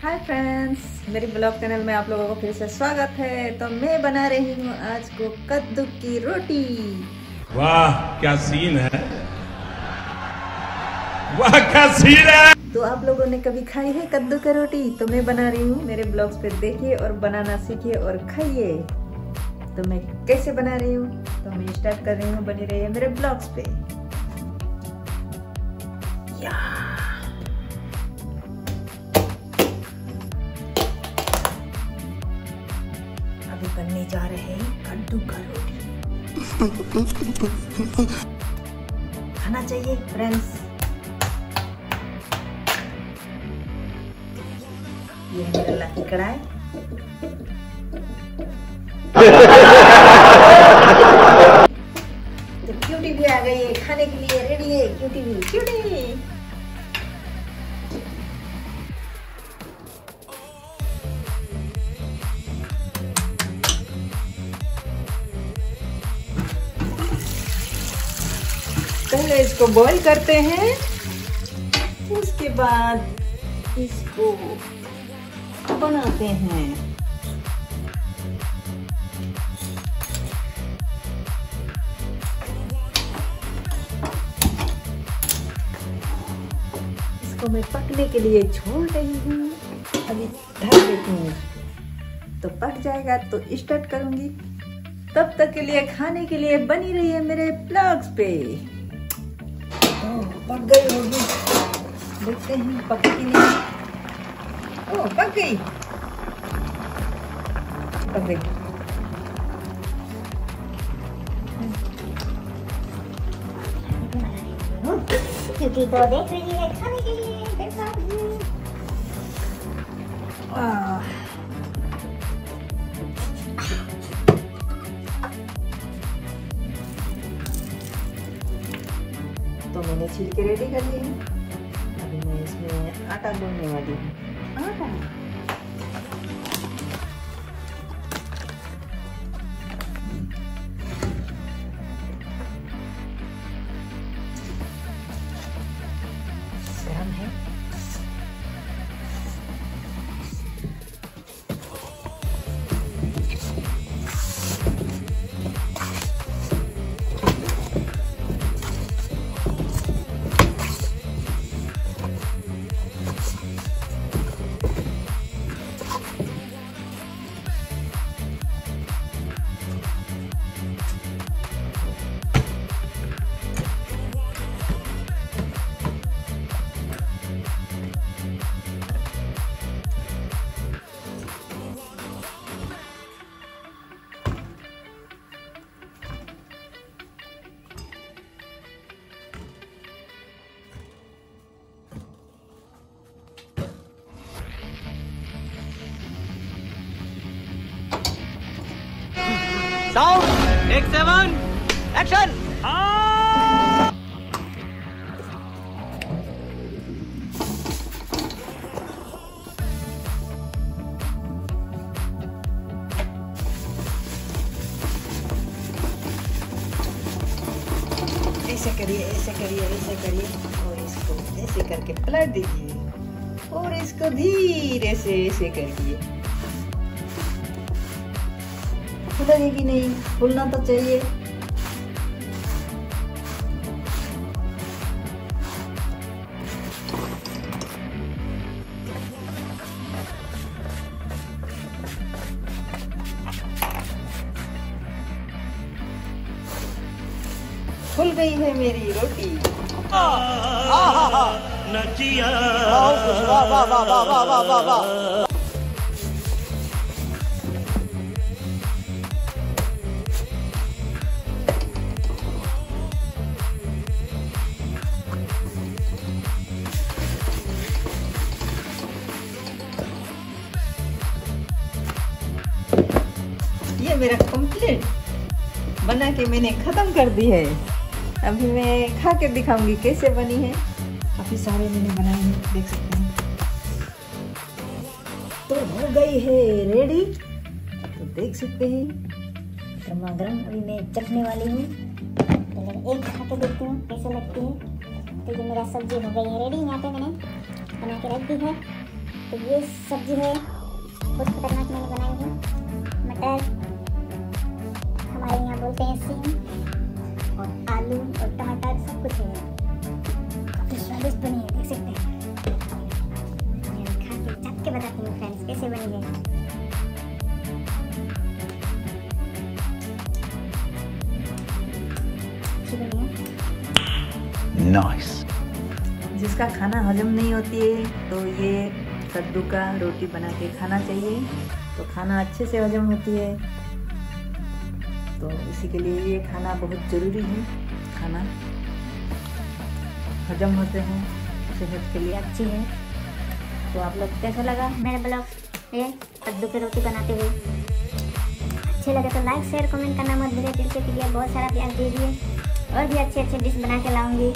हाय friends, मेरे blog channel में आप लोगों को फिर से स्वागत है। तो मैं बना रही हूँ आज को कद्दू की रोटी। वाह क्या सीन है, वाह क्या सीन है। तो आप लोगों ने कभी खाई है कद्दू की रोटी? तो मैं बना रही हूँ, मेरे ब्लॉग्स पे देखिए और बनाना सीखिए और खाइए। तो मैं कैसे बना रही हूँ तो मैं स्टार्ट कर रही हूँ, बनी रही है मेरे ब्लॉग्स पे। बनने जा रहे हैं कद्दू का रोटी। खाना चाहिए फ्रेंड्स। ये है मेरा लकी कढ़ाई। तो क्यूटी भी आ गई है, खाने के लिए रेडी है। क्यूटी भी क्यूटी। पहले इसको बॉईल करते हैं, उसके बाद इसको बनाते हैं। इसको मैं पकने के लिए छोड़ रही हूँ, अभी ढक देती हूँ। तो पक जाएगा तो स्टार्ट करूंगी। तब तक के लिए खाने के लिए बनी रही है मेरे ब्लॉग्स पे। पक गई होगी, देखते हैं पकी कि नहीं। ओ पक गई, पक गई। क्योंकि तो देख रही है खाने के लिए। तो मैंने छिलके रेडी कर लिए हैं। अभी मैं इसमें आटा गूंदने वाली हूँ। आटा गरम है। Sound take 7 action. ऐसे करिए, ऐसे करिए, ऐसे करिए और इसको ऐसे करके पलट दीजिए और इसको धीरे से ऐसे करिए। फूलेगी नहीं, फूलना तो चाहिए। फूल गई है मेरी रोटी। नचिया ये मेरा कंप्लीट बना के मैंने खत्म कर दी है। अभी मैं खा के दिखाऊंगी कैसे बनी है। काफी सारे मैंने बनाए हैं, देख सकते हैं। तो हो गई है रेडी, तो देख सकते हैं। गर्मा गर्म अभी मैं चखने वाली हूँ। पहले एक खा के देखती हूँ कैसे लगती है। तो ये मेरा सब्जी हो गई है रेडी। यहाँ पे मैंने बना के रख दी है। तो ये सब्जी है बहुत खतरनाक मैंने बनाई है। मटर, हमारे यहाँ बोलते हैं सीम, और आलू और टमाटर सब कुछ है। काफी स्वादिष्ट बनी है, देख सकते हैं। मैं खा के चख के बताती हूँ फ्रेंड्स कैसे बनी है। अच्छी बनी है। नाइस। जिसका खाना हजम नहीं होती है तो ये कद्दू का रोटी बना के खाना चाहिए, तो खाना अच्छे से हजम होती है। तो इसी के लिए ये खाना बहुत ज़रूरी है। खाना हजम होते हैं, सेहत के लिए अच्छी है। तो आप लोग कैसा लगा मेरा ब्लॉग ये कद्दू की रोटी बनाते हुए? अच्छे लगे तो लाइक शेयर कमेंट करना मत भूलिए। दिल से कीजिए, बहुत सारा प्यार दीजिए, और भी अच्छे अच्छे डिश बना के लाऊंगी,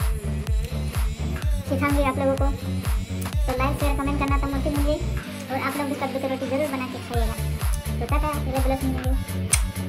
सिखाऊंगी आप लोगों को। तो लाइक शेयर कमेंट करना तो मत भूलिए, और आप लोग भी कद्दू की रोटी जरूर बना के खाइएगा। तो टाटा, अगले ब्लॉग में मिलेंगे।